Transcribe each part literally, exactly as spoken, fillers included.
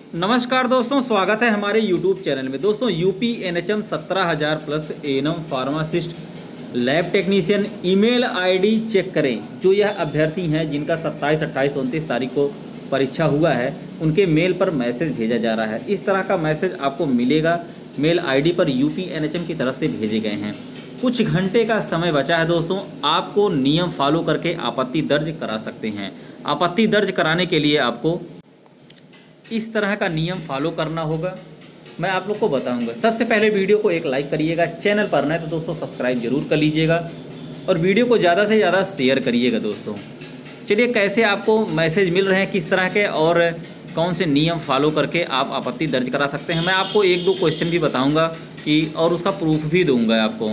नमस्कार दोस्तों, स्वागत है हमारे यूट्यूब चैनल में। दोस्तों यूपी एनएचएम सत्रह हज़ार plus ANM pharmacist lab technician email ID check करें। जो यह अभ्यर्थी हैं जिनका सत्ताईस अट्ठाईस उनतीस तारीख को परीक्षा हुआ है, उनके मेल पर मैसेज भेजा जा रहा है। इस तरह का मैसेज आपको मिलेगा मेल आईडी पर, यूपी एनएचएम की तरफ से भेजे गए हैं। कुछ घंटे का समय बचा है दोस्तों, आपको नियम फॉलो करके आपत्ति दर्ज करा सकते हैं। आपत्ति दर्ज कराने के लिए आपको इस तरह का नियम फॉलो करना होगा, मैं आप लोग को बताऊंगा। सबसे पहले वीडियो को एक लाइक करिएगा, चैनल पर नए तो दोस्तों सब्सक्राइब जरूर कर लीजिएगा और वीडियो को ज़्यादा से ज़्यादा शेयर करिएगा दोस्तों। चलिए, कैसे आपको मैसेज मिल रहे हैं, किस तरह के और कौन से नियम फॉलो करके आप आपत्ति दर्ज करा सकते हैं, मैं आपको एक दो क्वेश्चन भी बताऊँगा कि और उसका प्रूफ भी दूँगा आपको।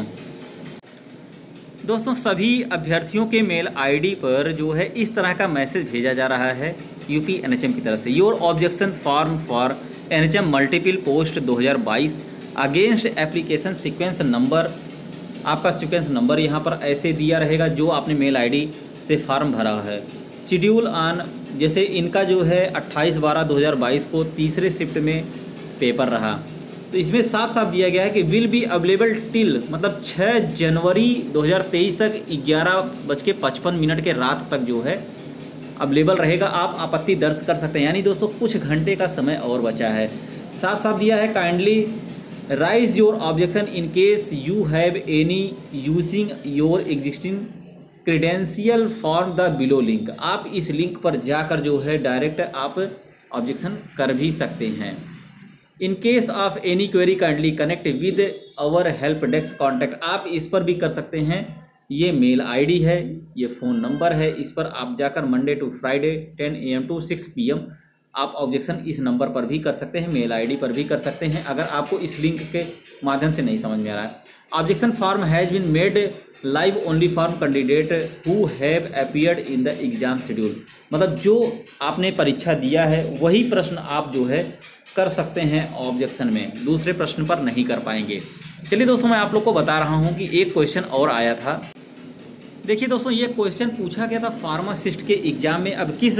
दोस्तों सभी अभ्यर्थियों के मेल आईडी पर जो है इस तरह का मैसेज भेजा जा रहा है यूपी एनएचएम की तरफ से। Your objection form for NHM multiple post दो हज़ार बाईस अगेंस्ट एप्लीकेशन सीक्वेंस नंबर, आपका सीक्वेंस नंबर यहाँ पर ऐसे दिया रहेगा जो आपने मेल आईडी से फॉर्म भरा है। शेड्यूल ऑन, जैसे इनका जो है अट्ठाईस बारह दो हज़ार बाईस को तीसरे शिफ्ट में पेपर रहा, तो इसमें साफ साफ दिया गया है कि विल बी अवेलेबल टिल, मतलब छह जनवरी दो हज़ार तेईस तक ग्यारह बज के पचपन मिनट के रात तक जो है अवेलेबल रहेगा। आप आपत्ति दर्ज कर सकते हैं, यानी दोस्तों कुछ घंटे का समय और बचा है। साफ साफ दिया है, kindly raise your objection in case you have any using your existing credential form the below link. आप इस लिंक पर जाकर जो है डायरेक्ट आप ऑब्जेक्शन कर भी सकते हैं। In case of any query kindly connect with our help desk contact, आप इस पर भी कर सकते हैं। ये मेल आईडी है, ये फ़ोन नंबर है, इस पर आप जाकर Monday to Friday ten A M to six P M आप ऑब्जेक्शन इस नंबर पर भी कर सकते हैं, मेल आईडी पर भी कर सकते हैं, अगर आपको इस लिंक के माध्यम से नहीं समझ में आ रहा है। Objection form has been made live only form candidate who have appeared in the exam schedule, मतलब जो आपने परीक्षा दिया है वही प्रश्न आप जो है कर सकते हैं ऑब्जेक्शन में, दूसरे प्रश्न पर नहीं कर पाएंगे। चलिए दोस्तों, मैं आप लोग को बता रहा हूं कि एक क्वेश्चन और आया था। देखिए दोस्तों, ये क्वेश्चन पूछा गया था फार्मासिस्ट के एग्ज़ाम में। अब किस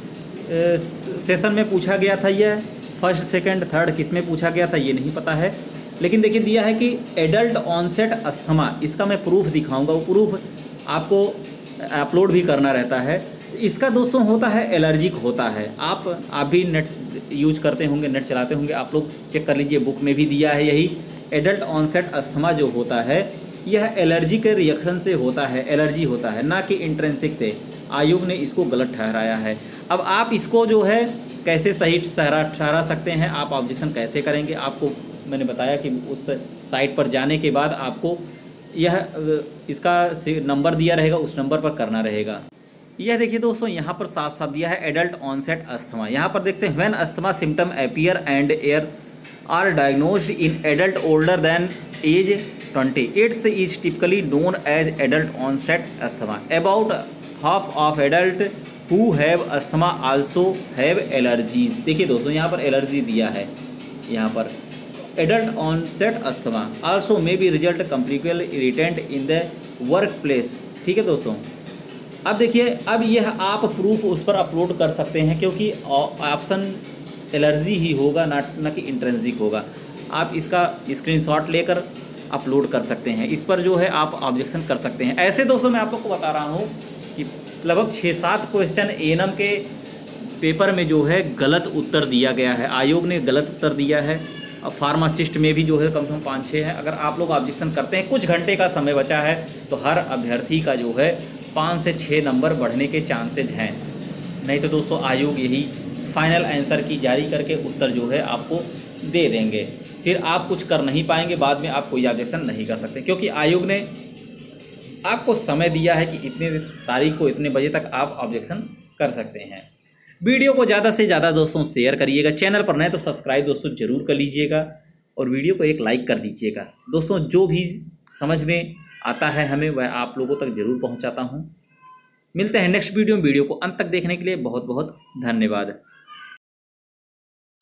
सेशन में पूछा गया था, यह फर्स्ट सेकंड थर्ड किस में पूछा गया था ये नहीं पता है, लेकिन देखिए दिया है कि एडल्ट ऑनसेट अस्थमा, इसका मैं प्रूफ दिखाऊंगा। वो प्रूफ आपको अपलोड भी करना रहता है। इसका दोस्तों होता है एलर्जिक होता है। आप आप भी नेट यूज करते होंगे, नेट चलाते होंगे, आप लोग चेक कर लीजिए, बुक में भी दिया है यही। एडल्ट ऑनसेट अस्थमा जो होता है यह एलर्जी के रिएक्शन से होता है, एलर्जी होता है, ना कि इंट्रिंसिक से। आयोग ने इसको गलत ठहराया है। अब आप इसको जो है कैसे सही ठहरा ठहरा सकते हैं, आप ऑब्जेक्शन कैसे करेंगे, आपको मैंने बताया कि उस साइट पर जाने के बाद आपको यह इसका नंबर दिया रहेगा, उस नंबर पर करना रहेगा। यह देखिए दोस्तों, यहाँ पर साफ साफ दिया है एडल्ट ऑनसेट अस्थमा। यहाँ पर देखते हैं when asthma symptom appear and air are diagnosed in adult older than age twenty, its is typically known as adult onset asthma. About half of adult who have asthma also have allergies. देखिए दोस्तों, यहाँ पर allergy दिया है, यहाँ पर adult onset asthma also may be result chemical irritant in the workplace. ठीक है दोस्तों, अब देखिए, अब यह आप प्रूफ उस पर अपलोड कर सकते हैं, क्योंकि ऑप्शन एलर्जी ही होगा, ना ना कि इंट्रिंसिक होगा। आप इसका स्क्रीनशॉट लेकर अपलोड कर सकते हैं, इस पर जो है आप ऑब्जेक्शन कर सकते हैं। ऐसे दोस्तों मैं आप लोग को बता रहा हूँ कि लगभग छः सात क्वेश्चन एएनएम के पेपर में जो है गलत उत्तर दिया गया है, आयोग ने गलत उत्तर दिया है। अब फार्मासिस्ट में भी जो है कम से कम पाँच छः है। अगर आप लोग ऑब्जेक्शन करते हैं, कुछ घंटे का समय बचा है, तो हर अभ्यर्थी का जो है पाँच से छः नंबर बढ़ने के चांसेज हैं। नहीं तो दोस्तों आयोग यही फाइनल आंसर की जारी करके उत्तर जो है आपको दे देंगे, फिर आप कुछ कर नहीं पाएंगे, बाद में आप कोई ऑब्जेक्शन नहीं कर सकते, क्योंकि आयोग ने आपको समय दिया है कि इतने तारीख को इतने बजे तक आप ऑब्जेक्शन कर सकते हैं। वीडियो को ज़्यादा से ज़्यादा दोस्तों शेयर करिएगा, चैनल पर नए तो सब्सक्राइब दोस्तों ज़रूर कर लीजिएगा और वीडियो को एक लाइक कर दीजिएगा। दोस्तों जो भी समझ में आता है हमें वह आप लोगों तक ज़रूर पहुंचाता हूं। मिलते हैं नेक्स्ट वीडियो में। वीडियो को अंत तक देखने के लिए बहुत बहुत धन्यवाद।